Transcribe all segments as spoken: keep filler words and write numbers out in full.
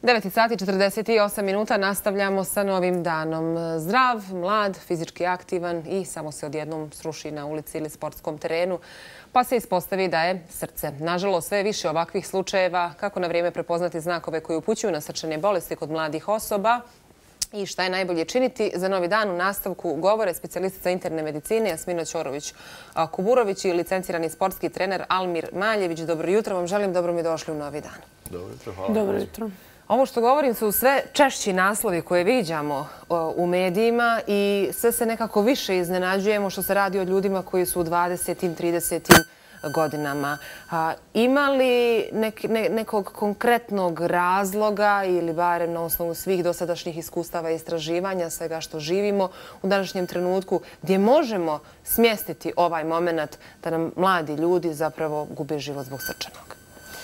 devet sati četrdeset osam minuta nastavljamo sa novim danom. Zdrav, mlad, fizički aktivan i samo se odjednom sruši na ulici ili sportskom terenu, pa se ispostavi da je srce. Nažalost, sve je više ovakvih slučajeva. Kako na vrijeme prepoznati znakove koji upućuju na srčane bolesti kod mladih osoba i šta je najbolje činiti? Za novi dan u nastavku govore specijalistica interne medicine Jasmina Ćorović-Kuburović i licencirani sportski trener Almir Maljević. Dobro jutro vam želim, dobro mi došli u novi dan. Dobro jutro, hvala. Dobro jutro. Ovo što govorim su sve češći naslovi koje viđamo u medijima i sve se nekako više iznenađujemo što se radi o ljudima koji su u dvadesetim, tridesetim godinama. Ima li nekog konkretnog razloga ili barem na osnovu svih dosadašnjih iskustava i istraživanja, svega što živimo u današnjem trenutku, gdje možemo smjestiti ovaj moment da nam mladi ljudi zapravo gube život zbog srčanog?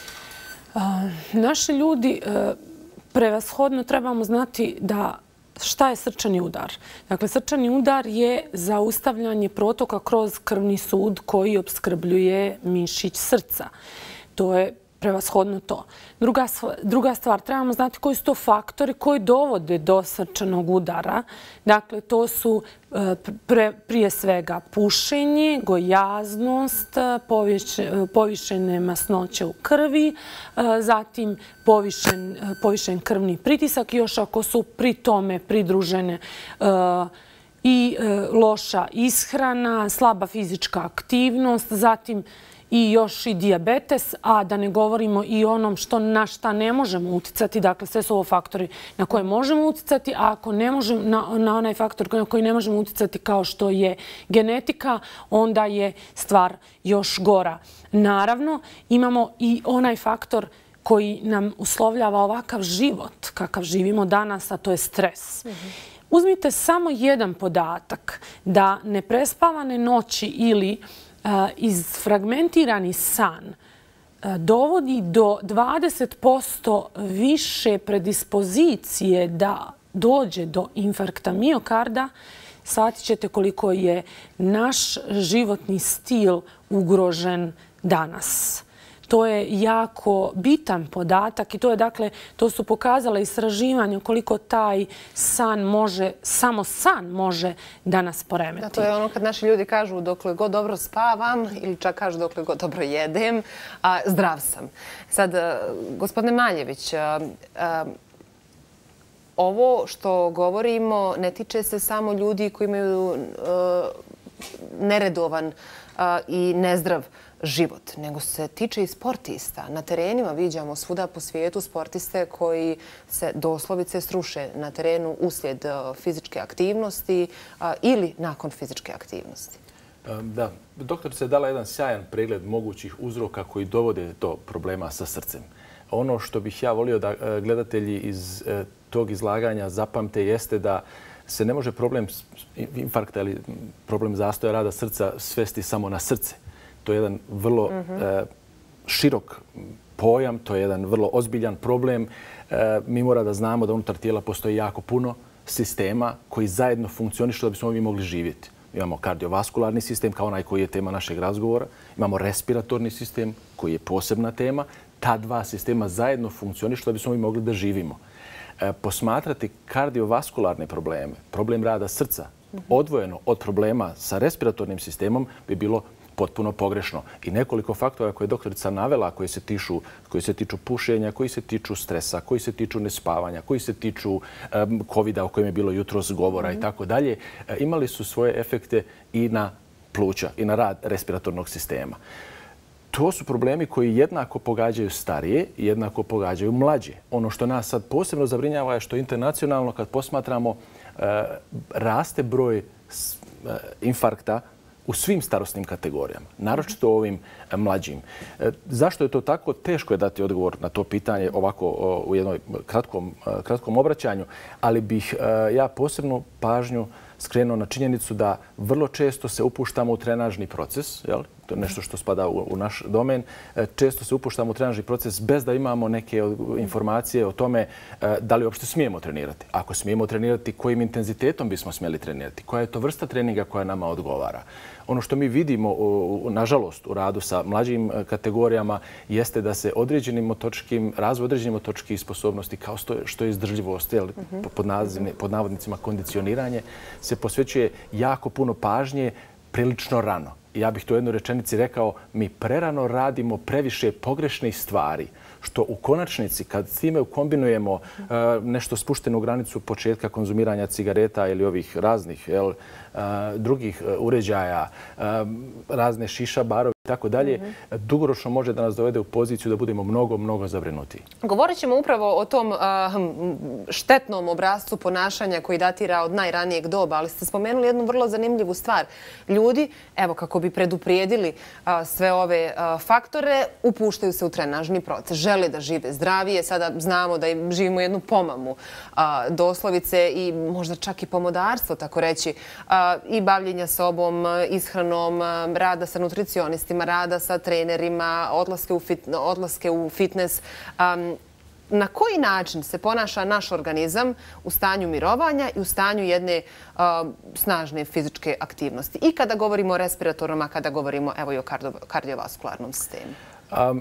Naši ljudi prevashodno trebamo znati da šta je srčani udar. Dakle, srčani udar je zaustavljanje protoka kroz krvni sud koji opskrbljuje mišić srca. To je prevashodno to. Druga, druga stvar, trebamo znati koji su to faktori koji dovode do srčanog udara. Dakle, to su pre, prije svega pušenje, gojaznost, poviše, povišene masnoće u krvi, zatim povišen, povišen krvni pritisak i još ako su pri tome pridružene i loša ishrana, slaba fizička aktivnost, zatim i još i dijabetes, a da ne govorimo i onom što na šta ne možemo uticati. Dakle, sve su ovo faktori na koje možemo uticati, a ako ne možemo, na, na onaj faktor na koji ne možemo uticati kao što je genetika, onda je stvar još gora. Naravno, imamo i onaj faktor koji nam uslovljava ovakav život kakav živimo danas, a to je stres. Mm-hmm. Uzmite samo jedan podatak da neprespavane noći ili izfragmentirani san dovodi do dvadeset posto više predispozicije da dođe do infarkta miokarda, shvatit ćete koliko je naš životni stil ugrožen danas. To je jako bitan podatak i to je, dakle, to su pokazala istraživanja koliko taj san može, samo san može da nas poremeti. Da, to je ono kad naši ljudi kažu dokle god dobro spavam ili čak kažu dokle god dobro jedem, a zdrav sam. Sad, gospodine Maljević, a, a, ovo što govorimo ne tiče se samo ljudi koji imaju a, neredovan a, i nezdrav život, nego se tiče i sportista. Na terenima viđamo svuda po svijetu sportiste koji se doslovice sruše na terenu uslijed fizičke aktivnosti ili nakon fizičke aktivnosti. Da, doktorica je dala jedan sjajan pregled mogućih uzroka koji dovode do problema sa srcem. Ono što bih ja volio da gledatelji iz tog izlaganja zapamte jeste da se ne može problem infarkta ili problem zastoja rada srca svesti samo na srce. To je jedan vrlo mm-hmm. e, širok pojam, to je jedan vrlo ozbiljan problem. E, mi mora da znamo da unutar tijela postoji jako puno sistema koji zajedno funkcionišu da bismo mi mogli živjeti. Imamo kardiovaskularni sistem kao onaj koji je tema našeg razgovora. Imamo respiratorni sistem koji je posebna tema. Ta dva sistema zajedno funkcionišu da bismo mi mogli da živimo. E, posmatrati kardiovaskularne probleme, problem rada srca, mm-hmm. odvojeno od problema sa respiratornim sistemom bi bilo potpuno pogrešno. I nekoliko faktora koje je doktorica navela, koji se tiču, koji se tiču pušenja, koji se tiču stresa, koji se tiču nespavanja, koji se tiču um, kovida o kojem je bilo jutros govora mm-hmm. i tako dalje, imali su svoje efekte i na pluća i na rad respiratornog sistema. To su problemi koji jednako pogađaju starije i jednako pogađaju mlađe. Ono što nas sad posebno zabrinjava je što internacionalno kad posmatramo uh, raste broj uh, infarkta u svim starosnim kategorijama, naročito ovim mlađim. Zašto je to tako? Teško je dati odgovor na to pitanje ovako u jednom kratkom, kratkom obraćanju, ali bih ja posebnu pažnju skrenuo na činjenicu da vrlo često se upuštamo u trenažni proces, jel? To je nešto što spada u, u naš domen. Često se upuštamo u trenažni proces bez da imamo neke informacije o tome da li uopšte smijemo trenirati. Ako smijemo trenirati, kojim intenzitetom bismo smjeli trenirati? Koja je to vrsta treninga koja nama odgovara? Ono što mi vidimo, nažalost, u radu sa mlađim kategorijama jeste da se određenim motoričkim, razvoj određenih motoričkih sposobnosti, kao što je izdržljivost, pod, pod navodnicima kondicioniranje, se posvećuje jako puno pažnje prilično rano. Ja bih to u jednoj rečenici rekao, mi prerano radimo previše pogrešnih stvari, što u konačnici, kad s time kombinujemo uh, nešto spuštenu granicu početka konzumiranja cigareta ili ovih raznih jel, uh, drugih uh, uređaja, uh, razne šiša, barovi i tako dalje, dugoročno može da nas dovede u poziciju da budemo mnogo, mnogo zabrinuti. Govorit ćemo upravo o tom uh, štetnom obrascu ponašanja koji datira od najranijeg doba, ali ste spomenuli jednu vrlo zanimljivu stvar. Ljudi, evo kako bi preduprijedili uh, sve ove uh, faktore, upuštaju se u trenažni proces. Žele da žive zdravije. Sada znamo da živimo jednu pomamu a, doslovice i možda čak i pomodarstvo, tako reći, a, i bavljenja sobom, ishranom, a, rada sa nutricionistima, rada sa trenerima, odlaske u, fit, odlaske u fitness. A, na koji način se ponaša naš organizam u stanju mirovanja i u stanju jedne a, snažne fizičke aktivnosti? I kada govorimo o respiratorima, kada govorimo evo, i o kardio, kardiovaskularnom sistemu. Um,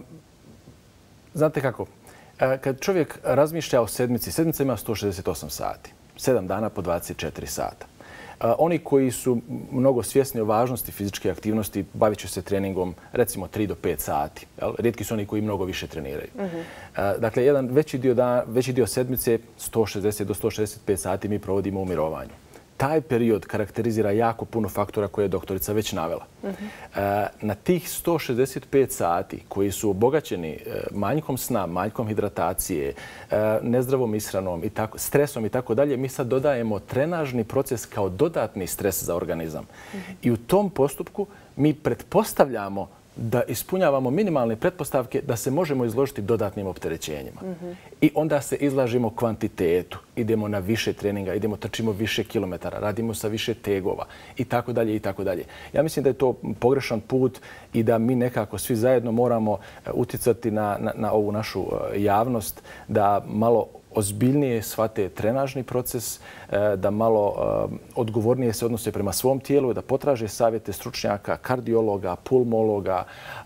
Znate kako, kad čovjek razmišlja o sedmici, sedmica ima sto šezdeset osam sati, sedam dana po dvadeset četiri sata. Oni koji su mnogo svjesni o važnosti fizičke aktivnosti bavit će se treningom recimo tri do pet sati. Rijetki su oni koji mnogo više treniraju. Uh-huh. Dakle, jedan veći dio, dan, veći dio sedmice, sto šezdeset do sto šezdeset pet sati mi provodimo u mirovanju. Taj period karakterizira jako puno faktora koje je doktorica već navela. Uh-huh. Na tih sto šezdeset pet sati koji su obogaćeni manjkom sna, manjkom hidratacije, nezdravom ishranom, i tako, stresom i tako dalje, mi sad dodajemo trenažni proces kao dodatni stres za organizam. Uh-huh. I u tom postupku mi pretpostavljamo da ispunjavamo minimalne pretpostavke da se možemo izložiti dodatnim opterećenjima. Mm-hmm. I onda se izlažimo kvantitetu. Idemo na više treninga, idemo trčimo više kilometara, radimo sa više tegova i tako dalje i tako dalje. Ja mislim da je to pogrešan put i da mi nekako svi zajedno moramo utjecati na, na, na ovu našu javnost da malo ozbiljnije shvate trenažni proces, da malo odgovornije se odnose prema svom tijelu, da potraže savjete stručnjaka, kardiologa, pulmologa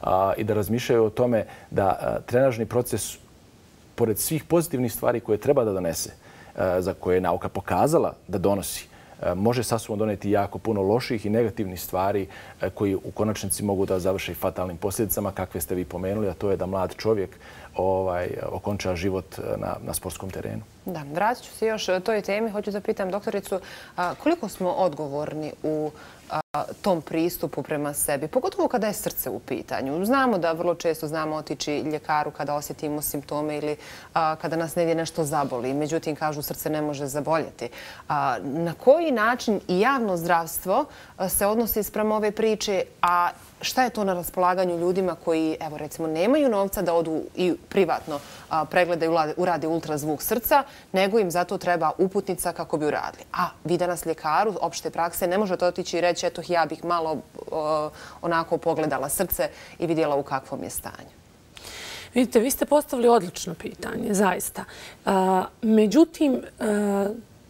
i da razmišljaju o tome da trenažni proces, pored svih pozitivnih stvari koje treba da donese, za koje je nauka pokazala da donosi, može sasvim doneti jako puno loših i negativnih stvari koji u konačnici mogu da završe fatalnim posljedicama, kakve ste vi pomenuli, a to je da mlad čovjek ovaj, okonča život na, na sportskom terenu. Da, vratit ću se još toj temi. Hoću da pitam doktoricu a, koliko smo odgovorni u a, tom pristupu prema sebi, pogotovo kada je srce u pitanju. Znamo da vrlo često znamo otići ljekaru kada osjetimo simptome ili a, kada nas negdje nešto zaboli. Međutim, kažu srce ne može zaboljeti. A, na koji način i javno zdravstvo se odnosi sprem ove priče, a šta je to na raspolaganju ljudima koji, evo recimo, nemaju novca da odu i privatno a, pregledaju, urade ultrazvuk srca, nego im zato treba uputnica kako bi uradili. A vi danas ljekaru opšte prakse ne možete otići i reći, eto, ja bih malo o, onako pogledala srce i vidjela u kakvom je stanju. Vidite, vi ste postavili odlično pitanje, zaista. A, međutim, a,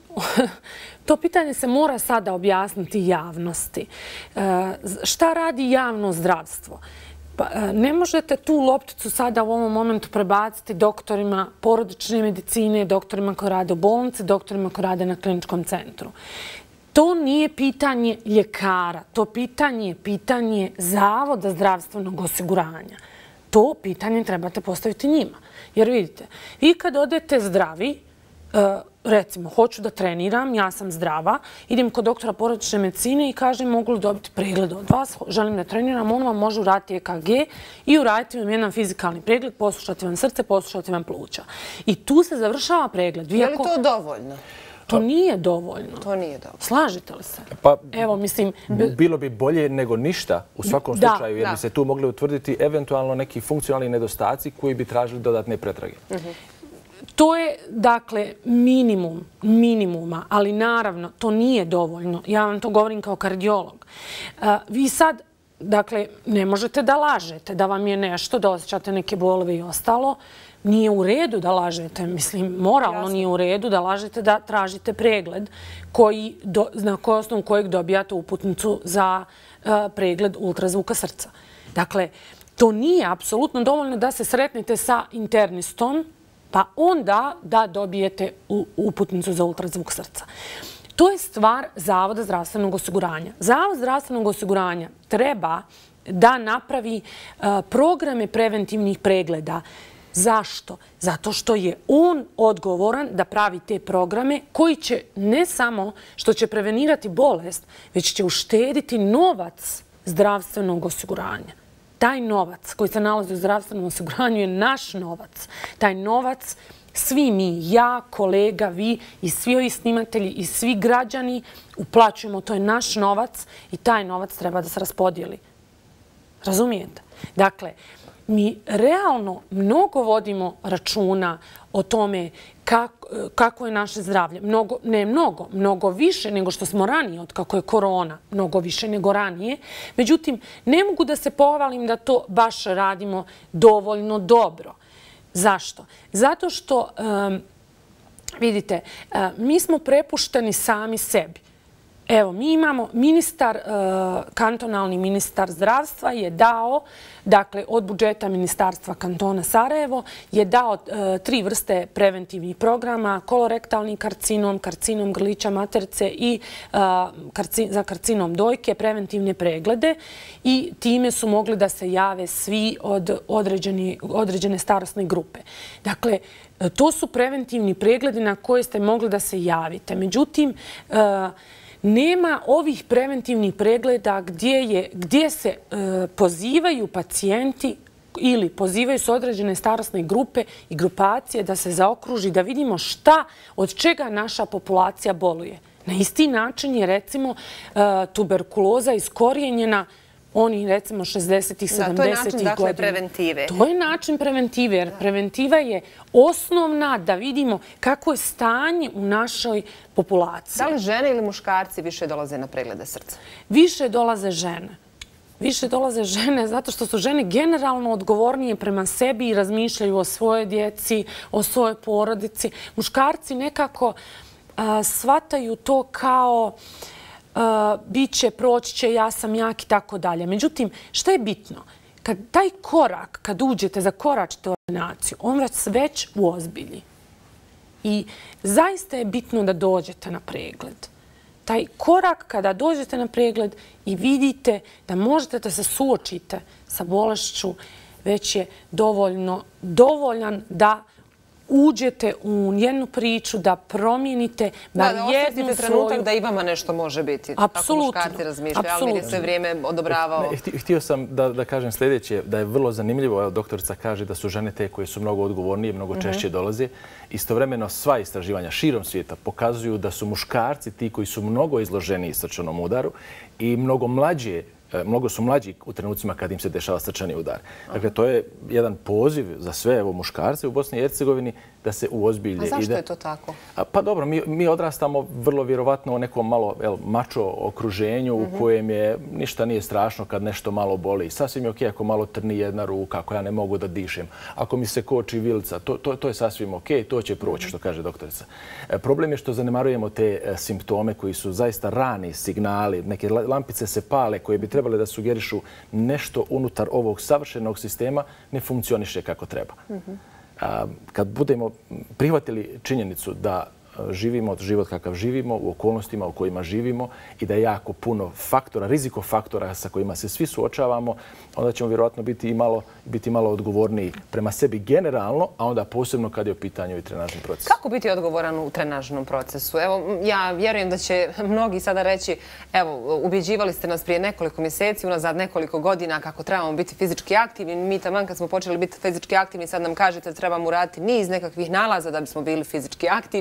to pitanje se mora sada objasniti javnosti. E, šta radi javno zdravstvo? Pa, ne možete tu lopticu sada u ovom momentu prebaciti doktorima porodične medicine, doktorima koji rade u bolnici, doktorima koji rade na kliničkom centru. To nije pitanje ljekara, to pitanje je pitanje Zavoda zdravstvenog osiguranja. To pitanje trebate postaviti njima. Jer vidite, vi kad odete zdravi, recimo, hoću da treniram, ja sam zdrava, idem kod doktora porodične medicine i kažem mogu li dobiti pregled od vas, želim da treniram, on vam može uraditi E K G i uraditi vam jedan fizikalni pregled, poslušati vam srce, poslušati vam pluća. I tu se završava pregled. Je li to dovoljno? To nije dovoljno. To nije dovoljno. Slažete li se? Pa, evo, mislim... Bilo bi bolje nego ništa u svakom da, slučaju, jer da. bi se tu mogli utvrditi eventualno neki funkcionalni nedostaci koji bi tražili dodatne pretrage. Uh-huh. To je, dakle, minimum, minimuma, ali naravno to nije dovoljno. Ja vam to govorim kao kardiolog. Vi sad, dakle, ne možete da lažete, da vam je nešto, da osjećate neke bolove i ostalo. Nije u redu da lažete, mislim, moralno nije u redu da lažete, da tražite pregled koji, na kojoj osnovu kojeg dobijate uputnicu za pregled ultrazvuka srca. Dakle, to nije apsolutno dovoljno da se sretnete sa internistom, pa onda da dobijete uputnicu za ultrazvuk srca. To je stvar Zavoda zdravstvenog osiguranja. Zavod zdravstvenog osiguranja treba da napravi programe preventivnih pregleda. Zašto? Zato što je on odgovoran da pravi te programe koji će ne samo što će prevenirati bolest, već će uštediti novac zdravstvenog osiguranja. Taj novac koji se nalazi u zdravstvenom osiguranju je naš novac. Taj novac svi mi, ja, kolega, vi i svi ovi snimatelji i svi građani uplaćujemo. To je naš novac i taj novac treba da se raspodijeli. Razumijete? Dakle, mi realno mnogo vodimo računa o tome kako, kako je naše zdravlje. Mnogo, ne mnogo, mnogo više nego što smo ranije, od kako je korona, mnogo više nego ranije. Međutim, ne mogu da se pohvalim da to baš radimo dovoljno dobro. Zašto? Zato što, um, vidite, uh, mi smo prepušteni sami sebi. Evo, mi imamo ministar, kantonalni ministar zdravstva je dao, dakle, od budžeta ministarstva kantona Sarajevo, je dao tri vrste preventivnih programa, kolorektalni karcinom, karcinom grlića maternice i za karcinom dojke, preventivne preglede i time su mogli da se jave svi od određene starosne grupe. Dakle, to su preventivni pregledi na koje ste mogli da se javite. Međutim, nema ovih preventivnih pregleda gdje se pozivaju pacijenti ili pozivaju se određene starosne grupe i grupacije da se zaokruži, da vidimo šta, od čega naša populacija boluje. Na isti način je, recimo, tuberkuloza iskorijenjena oni, recimo, šezdesetih, sedamdesetih godina. To je način, dakle, preventive. To je način preventive, jer preventiva je osnovna da vidimo kako je stanje u našoj populaciji. Da li žene ili muškarci više dolaze na preglede srca? Više dolaze žene. Više dolaze žene zato što su žene generalno odgovornije prema sebi i razmišljaju o svojoj djeci, o svojoj porodici. Muškarci nekako shvataju to kao bit će, proći će, ja sam jak i tako dalje. Međutim, šta je bitno? Kad taj korak, kad uđete, zakoračite ordinaciju, on vas već uozbilji. I zaista je bitno da dođete na pregled. Taj korak kada dođete na pregled i vidite da možete da se suočite sa bolešću, već je dovoljno, dovoljan da uđete u jednu priču, da promijenite bar jednu svoju... Da, osjetite trenutak da i vama nešto može biti. Apsolutno. Tako muškarci razmišljaju, ali je sve vrijeme odobravao. Htio sam da kažem sljedeće, da je vrlo zanimljivo, doktorica kaže da su žene te koje su mnogo odgovornije, mnogo češće dolaze. Istovremeno sva istraživanja širom svijeta pokazuju da su muškarci ti koji su mnogo izloženiji srčanom udaru i mnogo mlađe mnogo su mlađi u trenucima kad im se dešava srčani udar. Dakle, to je jedan poziv za sve evo, muškarce u Bosni i Hercegovini da se uozbilje. A zašto je to tako? Pa dobro, mi, mi odrastamo vrlo vjerovatno u nekom malo el, mačo okruženju u kojem je ništa nije strašno kad nešto malo boli. Sasvim je okej ako malo trni jedna ruka, ako ja ne mogu da dišem. Ako mi se koči vilica, to, to, to je sasvim okej, to će proći, što kaže doktorica. E, problem je što zanemarujemo te e, simptome koji su zaista rani signali. Neke lampice se pale koje bi trebale da sugerišu nešto unutar ovog savršenog sistema ne funkcioniše kako treba. Kad budemo prihvatili činjenicu da živimo život kakav živimo, u okolnostima u kojima živimo i da je jako puno faktora, riziko faktora sa kojima se svi suočavamo, onda ćemo vjerojatno biti i malo, biti malo odgovorniji prema sebi generalno, a onda posebno kad je u pitanju i trenažni proces. Kako biti odgovoran u trenažnom procesu? Evo, ja vjerujem da će mnogi sada reći, evo, ubjeđivali ste nas prije nekoliko mjeseci, unazad nekoliko godina kako trebamo biti fizički aktivni. Mi taman kad smo počeli biti fizički aktivni, sad nam kažete da trebamo uraditi niz nekakvih nalaza da bismo bili fizički aktivni.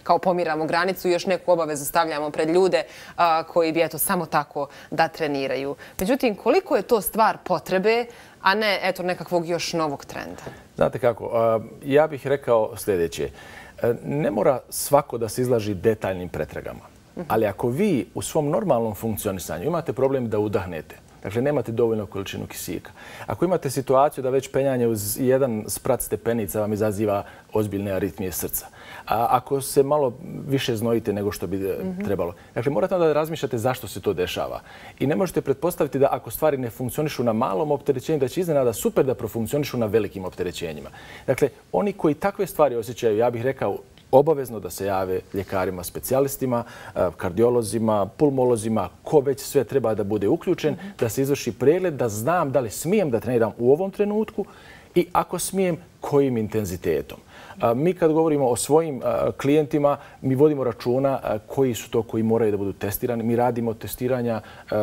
kao pomiramo granicu i još neku obavezu stavljamo pred ljude koji bi eto samo tako da treniraju. Međutim, koliko je to stvar potrebe, a ne eto nekakvog još novog trenda? Znate kako, ja bih rekao sljedeće. Ne mora svako da se izlaži detaljnim pretragama. Ali ako vi u svom normalnom funkcionisanju imate problem da udahnete, dakle nemate dovoljnu količinu kisika, ako imate situaciju da već penjanje uz jedan sprat stepenica vam izaziva ozbiljne aritmije srca, a ako se malo više znojite nego što bi trebalo, dakle morate onda da razmišljate zašto se to dešava. I ne možete pretpostaviti da ako stvari ne funkcionišu na malom opterećenju, da će iznenada super da profunkcionišu na velikim opterećenjima. Dakle, oni koji takve stvari osjećaju, ja bih rekao, obavezno da se jave ljekarima, specijalistima, kardiolozima, pulmolozima, ko već sve treba da bude uključen, da se izvrši pregled, da znam da li smijem da treniram u ovom trenutku i ako smijem, kojim intenzitetom. Mi kad govorimo o svojim klijentima, mi vodimo računa koji su to koji moraju da budu testirani. Mi radimo testiranja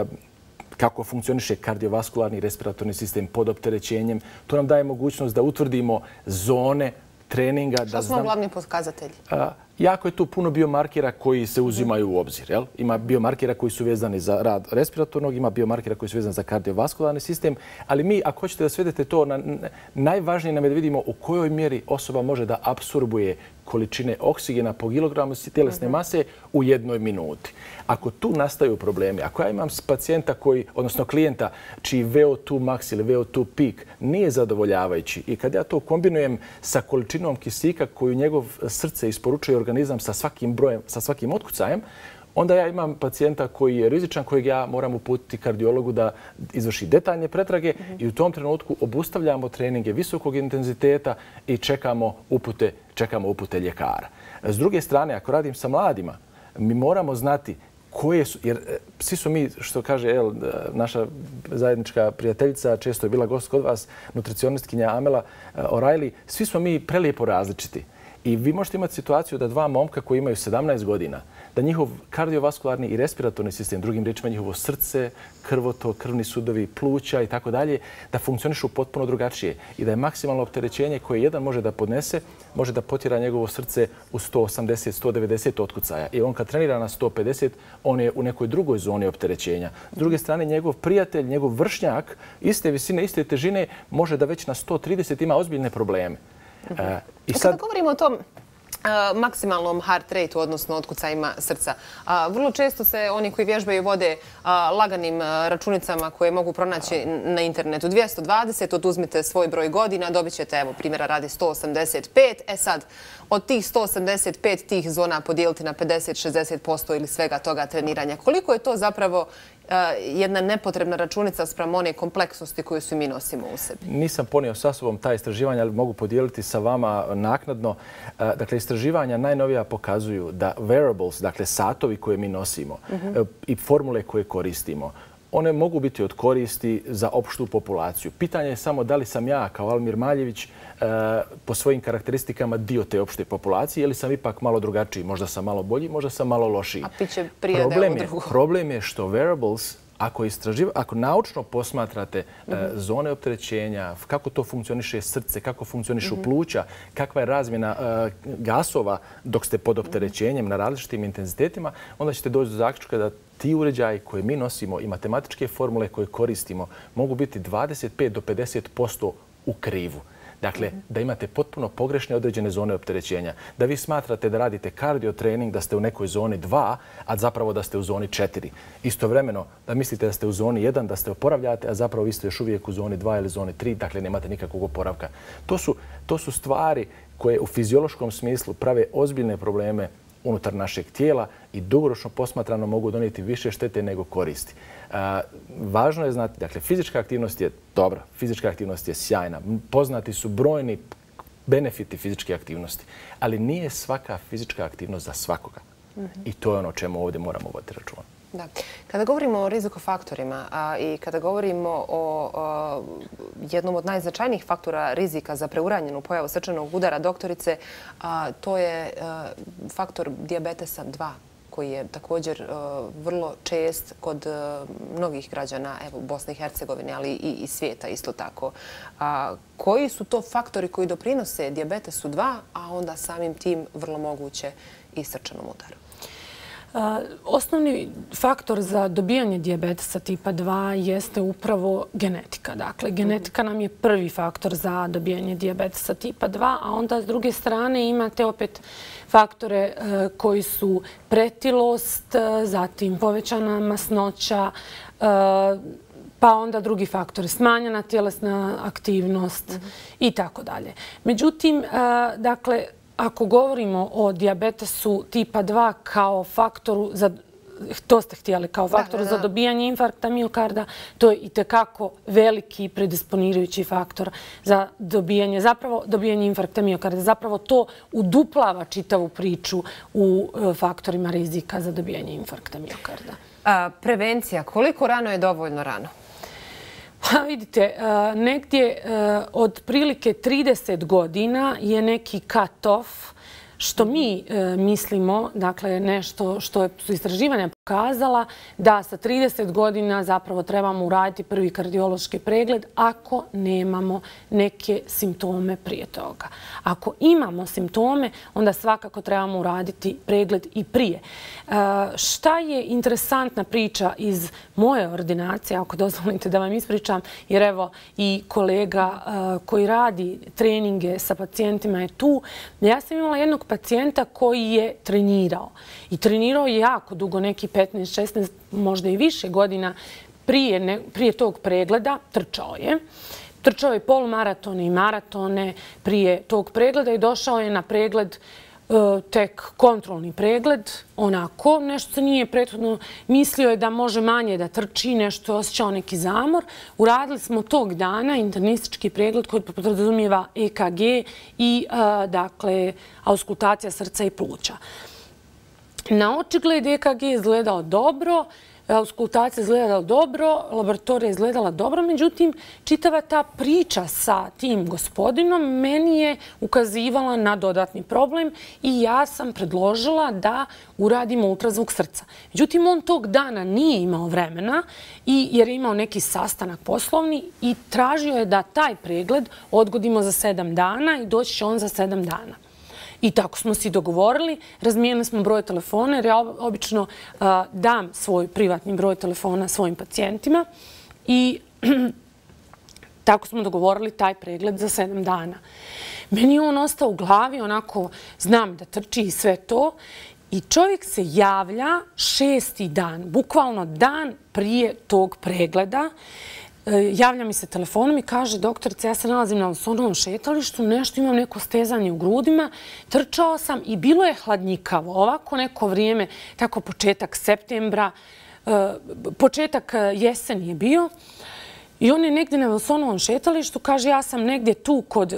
kako funkcioniše kardiovaskularni i respiratorni sistem pod opterećenjem. To nam daje mogućnost da utvrdimo zone treninga. Što smo glavni pokazatelji? Jako je tu puno biomarkera koji se uzimaju u obzir. Ima biomarkera koji su vezani za rad respiratornog, ima biomarkera koji su vezani za kardiovaskularni sistem, ali mi, ako hoćete da svedete to, najvažnije nam je da vidimo u kojoj mjeri osoba može da apsorbuje količine oksigena po kilogramu tjelesne mase u jednoj minuti. Ako tu nastaju problemi, ako ja imam pacijenta koji, odnosno klijenta čiji V O dva max ili V O dva peak nije zadovoljavajući i kad ja to kombinujem sa količinom kisika koju njegov srce isporučuje organizam sa svakim brojem, sa svakim otkucajem, onda ja imam pacijenta koji je rizičan, kojeg ja moram uputiti kardiologu da izvrši detaljne pretrage i u tom trenutku obustavljamo treninge visokog intenziteta i čekamo upute, čekamo upute ljekara. S druge strane, ako radim sa mladima, mi moramo znati koje su, jer svi su mi, što kaže el, naša zajednička prijateljica, često je bila gost kod vas, nutricionistkinja Amela O'Reilly, svi smo mi prelijepo različiti. I vi možete imati situaciju da dva momka koji imaju sedamnaest godina, da njihov kardiovaskularni i respiratorni sistem, drugim riječima njihovo srce, krvotok, krvni sudovi, pluća i tako dalje, da funkcionišu potpuno drugačije i da je maksimalno opterećenje koje jedan može da podnese, može da potjera njegovo srce u sto osamdeset do sto devedeset otkucaja. I on kad trenira na sto pedeset, on je u nekoj drugoj zoni opterećenja. S druge strane, njegov prijatelj, njegov vršnjak, iste visine, iste težine, može da već na sto trideset ima ozbiljne probleme. Uh, i sad... Kada govorimo o tom uh, maksimalnom heart rate, odnosno otkucajima srca, uh, vrlo često se oni koji vježbaju vode uh, laganim uh, računicama koje mogu pronaći na internetu. dvjesto dvadeset, oduzmite svoj broj godina, dobit ćete, evo, primjera radi sto osamdeset pet. E sad, od tih sto osamdeset pet tih zona podijeliti na pedeset do šezdeset posto ili svega toga treniranja. Koliko je to zapravo jedna nepotrebna računica spram one kompleksnosti koju svi mi nosimo u sebi? Nisam ponio sa sobom ta istraživanja, ali mogu podijeliti sa vama naknadno. Dakle, istraživanja najnovija pokazuju da wearables, dakle satovi koje mi nosimo i formule koje koristimo, one mogu biti od koristi za opštu populaciju. Pitanje je samo da li sam ja kao Almir Maljević po svojim karakteristikama dio te opšte populacije ili sam ipak malo drugačiji. Možda sam malo bolji, možda sam malo lošiji. A piće prije da je ovo drugo. Problem je što wearables, ako, istraživa, ako naučno posmatrate uh, zone opterećenja, kako to funkcioniše srce, kako funkcionišu uh -huh. pluća, kakva je razmjena uh, gasova dok ste pod opterećenjem na različitim intenzitetima, onda ćete doći do zaključka da ti uređaji koje mi nosimo i matematičke formule koje koristimo mogu biti dvadeset pet do pedeset posto u krivu. Dakle, da imate potpuno pogrešne određene zone opterećenja. Da vi smatrate da radite kardio trening, da ste u nekoj zoni dva, a zapravo da ste u zoni četiri. Istovremeno, da mislite da ste u zoni jedan, da ste oporavljate, a zapravo vi ste još uvijek u zoni dva ili zoni tri, dakle nemate nikakvog oporavka. To su, to su stvari koje u fiziološkom smislu prave ozbiljne probleme unutar našeg tijela i dugoročno posmatrano mogu donijeti više štete nego koristi. A, važno je znati, dakle, fizička aktivnost je dobra, fizička aktivnost je sjajna. Poznati su brojni benefiti fizičke aktivnosti, ali nije svaka fizička aktivnost za svakoga. Mm-hmm. I to je ono o čemu ovdje moramo voditi računa. Da. Kada govorimo o rizikofaktorima a, i kada govorimo o a, jednom od najznačajnijih faktora rizika za preuranjenu pojavu srčanog udara doktorice, a, to je a, faktor dijabetesa dva, koji je također vrlo čest kod mnogih građana Bosne i Hercegovine, ali i svijeta isto tako. Koji su to faktori koji doprinose dijabetesu dva, a onda samim tim vrlo moguće i srčanom udaru? Osnovni faktor za dobijanje dijabetesa tipa dva jeste upravo genetika. Dakle, genetika nam je prvi faktor za dobijanje dijabetesa tipa dva, a onda s druge strane imate opet faktore koji su pretilost, zatim povećana masnoća, pa onda drugi faktori, smanjena tjelesna aktivnost i tako dalje. Međutim, dakle, ako govorimo o dijabetesu tipa dva kao faktoru za to ste htjeli, kao faktoru za dobijanje infarkta miokarda, to je itekako veliki predisponirajući faktor za dobijanje, zapravo dobijanje infarkta miokarda. Zapravo to uduplava čitavu priču u faktorima rizika za dobijanje infarkta miokarda. Prevencija, koliko rano je dovoljno rano? Pa vidite, negdje od prilike trideset godina je neki cut-off što mi mislimo, dakle nešto što su istraživanja pokazala, da sa trideset godina zapravo trebamo uraditi prvi kardiološki pregled ako nemamo neke simptome prije toga. Ako imamo simptome, onda svakako trebamo uraditi pregled i prije. Šta je interesantna priča iz moje ordinacije, ako dozvolite da vam ispričam, jer evo i kolega koji radi treninge sa pacijentima je tu. Ja sam imala jednog pacijenta koji je trenirao. I trenirao je jako dugo, neki petnaest, šesnaest, možda i više godina prije, prije tog pregleda. Trčao je. Trčao je polumaratone i maratone prije tog pregleda i došao je na pregled, tek kontrolni pregled, onako, nešto se nije prethodno mislio je da može manje da trči, nešto je osjećao neki zamor. Uradili smo tog dana internistički pregled koji podrazumijeva E K G i, dakle, auskultacija srca i pluća. Na očigled E K G je izgledao dobro, auskultacija je izgledala dobro, laboratorija je izgledala dobro, međutim, čitava ta priča sa tim gospodinom meni je ukazivala na dodatni problem i ja sam predložila da uradimo ultrazvuk srca. Međutim, on tog dana nije imao vremena jer je imao neki sastanak poslovni i tražio je da taj pregled odgodimo za sedam dana i doći će on za sedam dana. I tako smo si dogovorili, razmijenili smo broj telefona, jer ja obično dam svoj privatni broj telefona svojim pacijentima i tako smo dogovorili taj pregled za sedam dana. Meni je on ostao u glavi, onako znam da trči i sve to i čovjek se javlja šesti dan, bukvalno dan prije tog pregleda. Javlja mi se telefonom i kaže, doktorice, ja se nalazim na Wilsonovom šetalištu, nešto imam neko stezanje u grudima, trčao sam i bilo je hladnjikavo. Ovako neko vrijeme, tako početak septembra, početak jeseni je bio. I on je negdje na Wilsonovom šetalištu, kaže, ja sam negdje tu kod,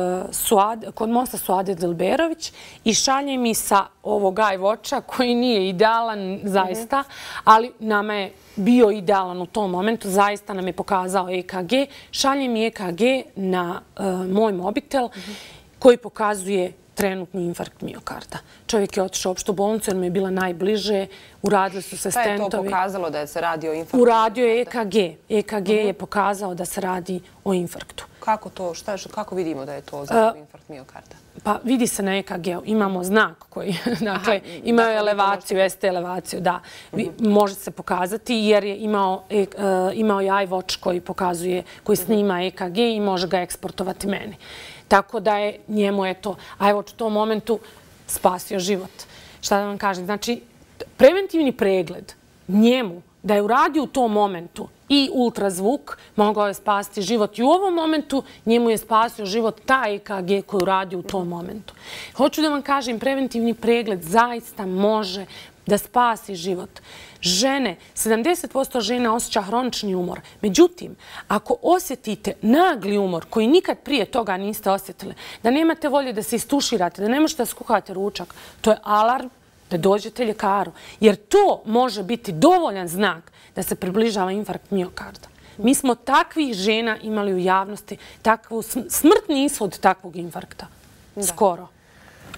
uh, kod mosta Suade Delberović i šalje mi sa ovog iWatcha koji nije idealan zaista, ali nama je bio idealan u tom momentu, zaista nam je pokazao E K G. Šalje mi E K G na uh, moj mobitel koji pokazuje trenutni infarkt miokarda. Čovjek je otišao u opštu bolnicu jer mi je bila najbliže, uradili su se stentovi. Šta je to pokazalo da se radi o infarktu? Uradio je E K G. E K G je pokazao da se radi o infarktu. Kako to? Šta, kako vidimo da je to za infarkt miokarda? Pa vidi se na E K G-u. Imamo znak koji, dakle, imao je elevaciju, S T elevaciju, da. Može se pokazati jer je imao, imao je iWatch koji pokazuje, koji snima E K G i može ga eksportovati meni. Tako da je njemu, eto, iWatch u tom momentu spasio život. Šta da vam kažem? Znači, preventivni pregled njemu, da je uradio u tom momentu i ultrazvuk, mogao je spasiti život i u ovom momentu njemu je spasio život taj E K G koji je uradio u tom momentu. Hoću da vam kažem, preventivni pregled zaista može da spasi život. Žene, sedamdeset posto žena osjeća hronični umor. Međutim, ako osjetite nagli umor koji nikad prije toga niste osjetili, da nemate volje da se istuširate, da ne možete da skuhate ručak, to je alarm da dođete ljekaru. Jer to može biti dovoljan znak da se približava infarkt miokarda. Mi smo takvih žena imali u javnosti, takvu smrtni ishod takvog infarkta. Skoro.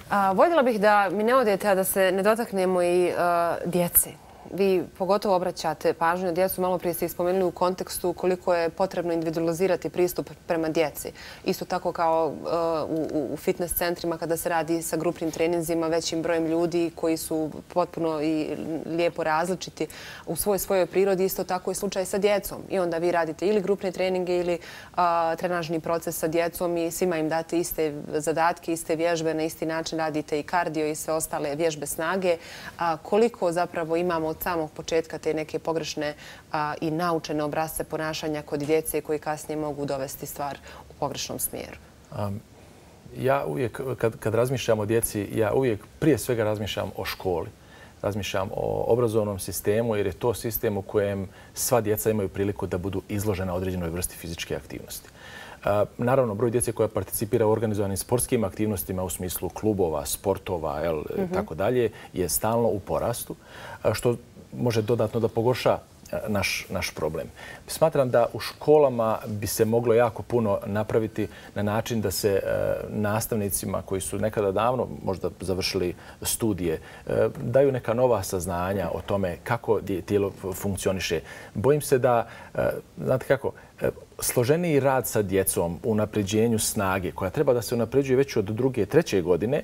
Voljela bih da mi ne odete, a da se ne dotaknemo i djeci. Vi pogotovo obraćate pažnju na djecu. Malo prije ste ispomenuli u kontekstu koliko je potrebno individualizirati pristup prema djeci. Isto tako kao u fitness centrima kada se radi sa grupnim treninzima, većim brojem ljudi koji su potpuno i lijepo različiti u svojoj svojoj prirodi. Isto tako je slučaj sa djecom. I onda vi radite ili grupne treninge ili trenažni proces sa djecom i svima im date iste zadatke, iste vježbe. Na isti način radite i kardio i sve ostale vježbe snage. Koliko zapravo imamo od samog početka te neke pogrešne i naučene obrasce ponašanja kod djece koji kasnije mogu dovesti stvar u pogrešnom smjeru? Ja uvijek, kad razmišljam o djeci, ja uvijek prije svega razmišljam o školi. Razmišljam o obrazovnom sistemu jer je to sistem u kojem sva djeca imaju priliku da budu izložena određenoj vrsti fizičke aktivnosti. Naravno, broj djece koja participira u organizovanim sportskim aktivnostima u smislu klubova, sportova i tako dalje je stalno u porastu, što može dodatno da pogorša naš problem. Smatram da u školama bi se moglo jako puno napraviti na način da se nastavnicima koji su nekada davno možda završili studije daju neka nova saznanja o tome kako tijelo funkcioniše. Bojim se da, znate kako, složeniji rad sa djecom u unapređenju snage, koja treba da se unapređuje već od druge, treće godine,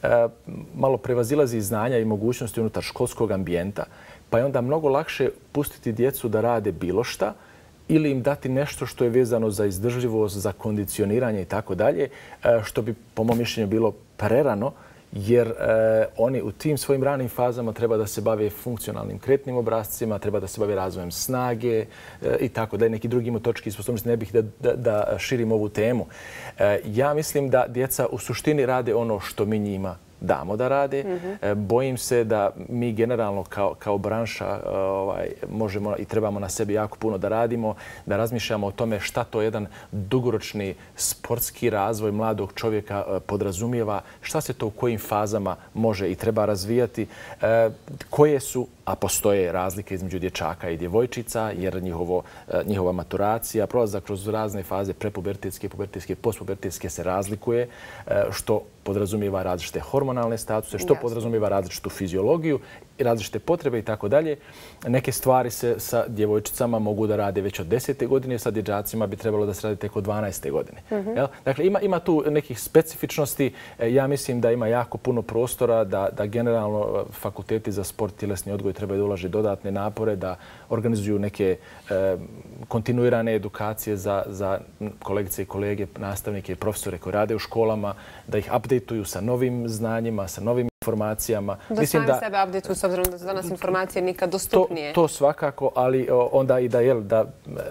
malo prevazilazi znanja i mogućnosti unutar školskog ambijenta, pa je onda mnogo lakše pustiti djecu da rade bilo šta ili im dati nešto što je vezano za izdržljivost, za kondicioniranje i tako dalje, što bi po mom mišljenju bilo prerano, jer oni u tim svojim ranim fazama treba da se bave funkcionalnim kretnim obrascima, treba da se bave razvojem snage i tako dalje. Neki drugi motorički sposobnosti, ne bih da širim ovu temu. Ja mislim da djeca u suštini rade ono što mi njima damo da rade. Bojim se da mi generalno kao branša možemo i trebamo na sebi jako puno da radimo, da razmišljamo o tome šta to jedan dugoročni sportski razvoj mladog čovjeka podrazumijeva, šta se to u kojim fazama može i treba razvijati, koje su, a postoje razlike između dječaka i djevojčica, jer njihova maturacija, prolazak kroz razne faze prepubertetske, pubertetske, postpubertetske se razlikuje, što podrazumijeva različite hormonalne statuse, što podrazumijeva različitu fiziologiju, različite potrebe i tako dalje. Neke stvari se sa djevojčicama mogu da rade već od desete godine, sa dječacima bi trebalo da se radi tek od dvanaeste godine. Dakle, ima tu nekih specifičnosti. Ja mislim da ima jako puno prostora da generalno fakulteti za sport, tjelesni odgoj trebaju da ulaže dodatne napore, da organizuju neke kontinuirane edukacije za kolegice i kolege, nastavnike i profesore koji rade u školama, da ih updateuju sa novim znanjima, sa novim informacijama. Da sami sebe updateuju s obzirom da su danas informacije nikad dostupnije. To svakako, ali onda i da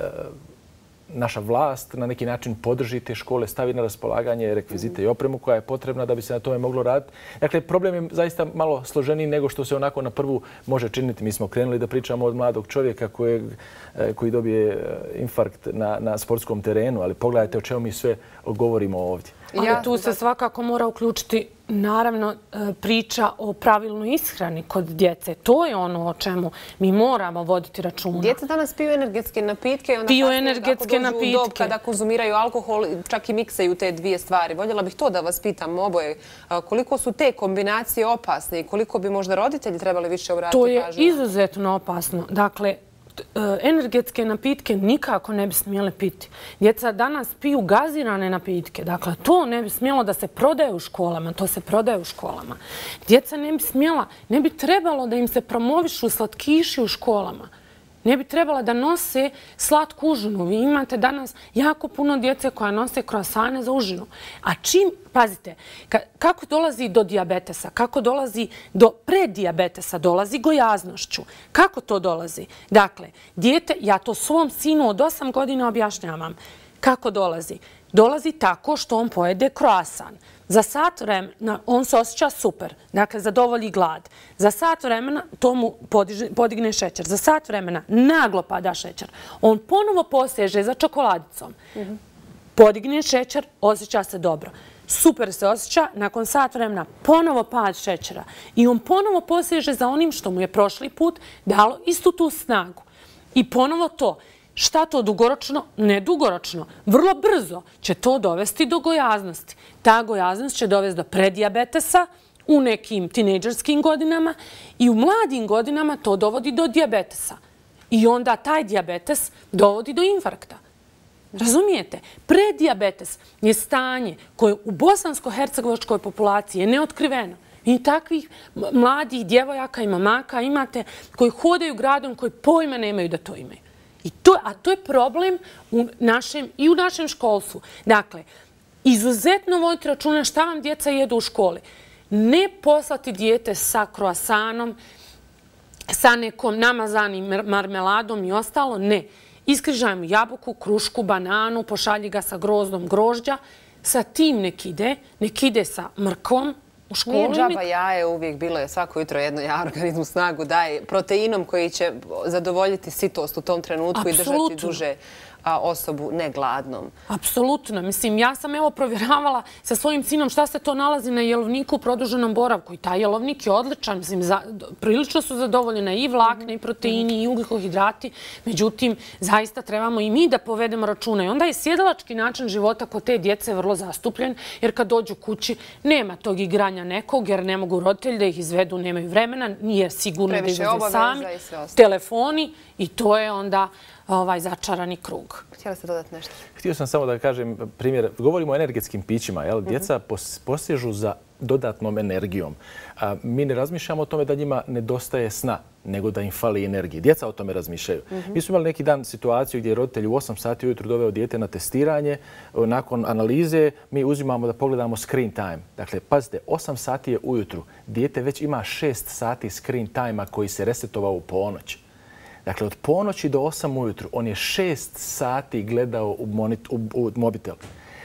naša vlast na neki način podrži te škole, stavi na raspolaganje rekvizite i opremu koja je potrebna da bi se na tome moglo raditi. Dakle, problem je zaista malo složeniji nego što se onako na prvu može činiti. Mi smo krenuli da pričamo od mladog čovjeka koji dobije infarkt na sportskom terenu, ali pogledajte o čemu mi sve govorimo ovdje. Ali tu se svakako mora uključiti naravno priča o pravilnoj ishrani kod djece. To je ono o čemu mi moramo voditi računa. Djeca danas piju energetske napitke i onda piju energetske napitke. Dob kada konzumiraju alkohol, čak i miksaju te dvije stvari. Voljela bih to da vas pitam oboje. Koliko su te kombinacije opasne i koliko bi možda roditelji trebali više obratiti pažnju? To je izuzetno opasno. Dakle, energetske napitke nikako ne bi smjele piti. Djeca danas piju gazirane napitke. Dakle, to ne bi smjelo da se prodaje u školama. To se prodaje u školama. Djeca ne bi smjela, ne bi trebalo da im se promovišu slatkiši u školama. Ne bi trebala da nose slatku užinu. Vi imate danas jako puno djece koja nose kroasane za užinu. A čim, pazite, kako dolazi do dijabetesa, kako dolazi do predijabetesa, dolazi gojaznošću. Kako to dolazi? Dakle, dijete, ja to svom sinu od osam godina objašnjavam. Kako dolazi? Dolazi tako što on pojede kroasan. Za sat vremena on se osjeća super, dakle zadovolji glad. Za sat vremena to mu podigne šećer. Za sat vremena naglo pada šećer. On ponovo poseže za čokoladicom. Podigne šećer, osjeća se dobro. Super se osjeća, nakon sat vremena ponovo pad šećera. I on ponovo poseže za onim što mu je prošli put dalo istu tu snagu. I ponovo to. Šta to dugoročno? Ne dugoročno. Vrlo brzo će to dovesti do gojaznosti. Ta gojaznost će dovesti do predijabetesa u nekim tinejdžerskim godinama i u mladim godinama to dovodi do dijabetesa. I onda taj dijabetes dovodi do infarkta. Razumijete? Predijabetes je stanje koje u bosansko-hercegovačkoj populaciji je neotkriveno. I takvih mladih djevojaka i mamaka imate koji hodaju gradom, koji pojma nemaju da to imaju. I to, a to je problem u našem, i u našem školstvu. Dakle, izuzetno vodite računa šta vam djeca jedu u školi. Ne poslati dijete sa kroasanom, sa nekom namazanim marmeladom i ostalo, ne. Iskrižajmo jabuku, krušku, bananu, pošalji ga sa grozdom grožđa. Sa tim nek ide, nek ide sa mrkvom u školu. Nije džaba jaje uvijek bilo je svako jutro jedno jaje organizmu snagu daje proteinom koji će zadovoljiti sitost u tom trenutku i držati duže osobu negladnom. Apsolutno. Mislim, ja sam evo provjeravala sa svojim sinom šta se to nalazi na jelovniku u produženom boravku i taj jelovnik je odličan. Mislim, prilično su zadovoljene i vlakne, i proteini, i ugljikohidrati. Međutim, zaista trebamo i mi da povedemo računa. I onda je sjedalački način života kod te djece vrlo zastupljen, jer kad dođu kući nema tog igranja nekog, jer ne mogu roditelji da ih izvedu, nemaju vremena, nije sigurno da izlaze sami, telefoni i to je onda ovaj začarani krug. Htjela ste dodati nešto? Htio sam samo da kažem primjer. Govorimo o energetskim pićima. Djeca posežu za dodatnom energijom. Mi ne razmišljamo o tome da njima nedostaje sna, nego da im fali energije. Djeca o tome razmišljaju. Mi smo imali neki dan situaciju gdje je roditelj u osam sati ujutru doveo dijete na testiranje. Nakon analize mi uzimamo da pogledamo screen time. Dakle, pazite, osam sati je ujutru. Dijete već ima šest sati screen time-a koji se resetovao u ponoć. Dakle, od ponoći do osam ujutru on je šest sati gledao u, u, u mobitel.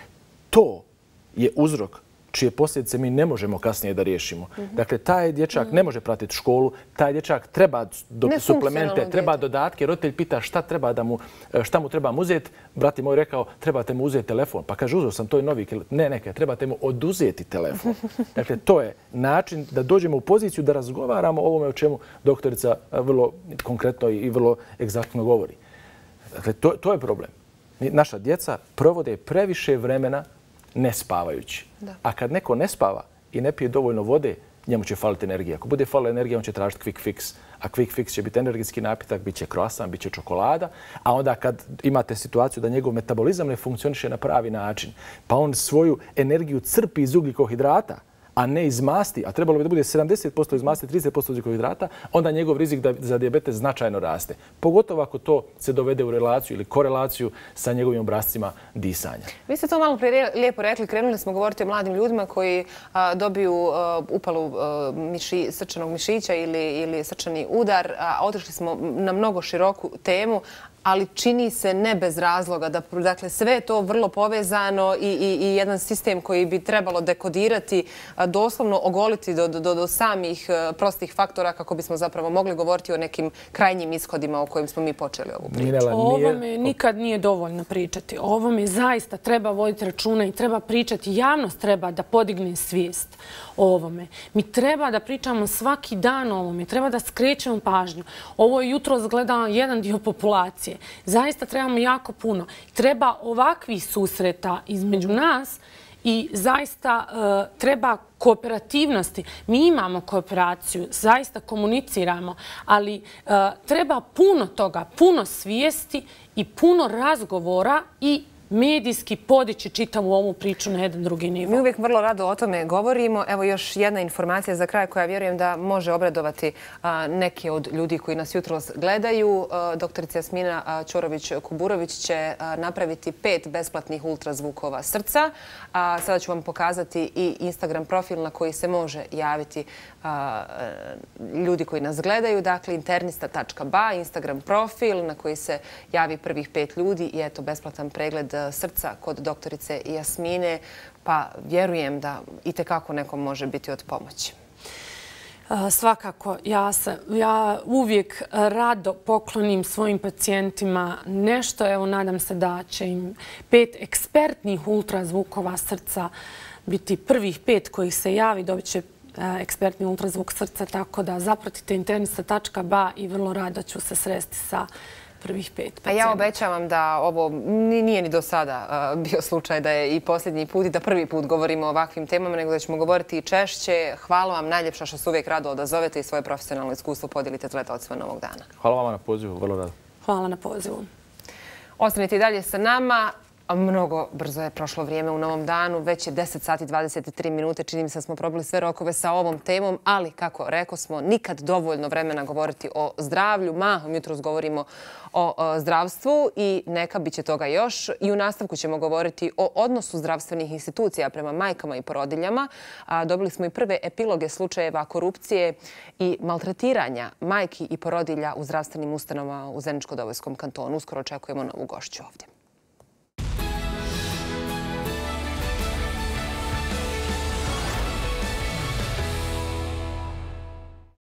To je uzrok čije posljedice mi ne možemo kasnije da riješimo. Mm-hmm. Dakle, taj dječak mm-hmm. ne može pratiti školu, taj dječak treba do, suplemente, treba dodatke. Roditelj pita šta, treba da mu, šta mu treba mu uzeti. Brat moj rekao, trebate mu uzeti telefon. Pa kaže, uzeo sam, to je novi. Ne, neka, trebate mu oduzeti telefon. Dakle, to je način da dođemo u poziciju da razgovaramo o ovome o čemu doktorica vrlo konkretno i vrlo egzaktno govori. Dakle, to, to je problem. Naša djeca provode previše vremena ne spavajući. Da. A kad neko ne spava i ne pije dovoljno vode, njemu će faliti energija. Ako bude falila energija, on će tražiti quick fix. A quick fix će biti energetski napitak, bit će croissant, bit će čokolada. A onda kad imate situaciju da njegov metabolizam ne funkcioniše na pravi način, pa on svoju energiju crpi iz ugljikohidrata, a ne iz masti, a trebalo bi da bude sedamdeset posto iz masti, trideset posto ugljikohidrata, onda njegov rizik da, za dijabetes značajno raste. Pogotovo ako to se dovede u relaciju ili korelaciju sa njegovim obrascima disanja. Vi ste to malo prije lijepo rekli. Krenuli smo govoriti o mladim ljudima koji a, dobiju a, upalu a, miši, srčanog mišića ili, ili srčani udar. A, otišli smo na mnogo široku temu, ali čini se ne bez razloga. Da, dakle, sve je to vrlo povezano i, i, i jedan sistem koji bi trebalo dekodirati, doslovno ogoliti do, do, do samih prostih faktora kako bismo zapravo mogli govoriti o nekim krajnjim ishodima o kojim smo mi počeli ovu priču. O ovome nikad nije dovoljno pričati. O ovome zaista treba voditi računa i treba pričati. Javnost treba da podigne svijest o ovome. Mi treba da pričamo svaki dan o ovome. Treba da skrećemo pažnju. Ovo je jutro zgledao jedan dio populacije. Zaista trebamo jako puno. Treba ovakvih susreta između nas i zaista uh, treba kooperativnosti. Mi imamo kooperaciju, zaista komuniciramo, ali uh, treba puno toga, puno svijesti i puno razgovora i medijski podići čitavu ovu priču na jedan drugi nivo. Mi uvijek vrlo rado o tome govorimo. Evo još jedna informacija za kraj koja vjerujem da može obradovati a, neke od ljudi koji nas jutros gledaju. A, doktorica Jasmina Ćorović-Kuburović će a, napraviti pet besplatnih ultrazvukova srca. A, sada ću vam pokazati i Instagram profil na koji se može javiti a, ljudi koji nas gledaju. Dakle, internista tačka ba, Instagram profil na koji se javi prvih pet ljudi i eto besplatan pregled srca kod doktorice Jasmine, pa vjerujem da i tekako nekom može biti od pomoći. Svakako, ja, sam, ja uvijek rado poklonim svojim pacijentima nešto. Evo, nadam se da će im pet ekspertnih ultrazvukova srca biti prvih pet kojih se javi, dobit će ekspertni ultrazvuk srca, tako da zapratite internista tačka ba i vrlo rado ću se sresti sa prvih pet pacijenata. A ja obećavam da ovo nije ni do sada bio slučaj da je i posljednji put i da prvi put govorimo o ovakvim temama, nego da ćemo govoriti i češće. Hvala vam najljepša što se uvijek rado odazovete i svoje profesionalno iskustvo podijelite s gledaocima Novog dana. Hvala vam na pozivu, vrlo rado. Hvala na pozivu. Ostanite i dalje sa nama. Mnogo brzo je prošlo vrijeme u Novom danu. Već je deset sati i dvadeset tri minute. Čini mi se da smo probili sve rokove sa ovom temom, ali kako rekao smo, nikad dovoljno vremena govoriti o zdravlju. Mahom jutros govorimo o zdravstvu i neka bit će toga još. I u nastavku ćemo govoriti o odnosu zdravstvenih institucija prema majkama i porodiljama. Dobili smo i prve epiloge slučajeva korupcije i maltretiranja majki i porodilja u zdravstvenim ustanovama u Zeničko-Dobojskom kantonu. Uskoro očekujemo novu gošću ovdje.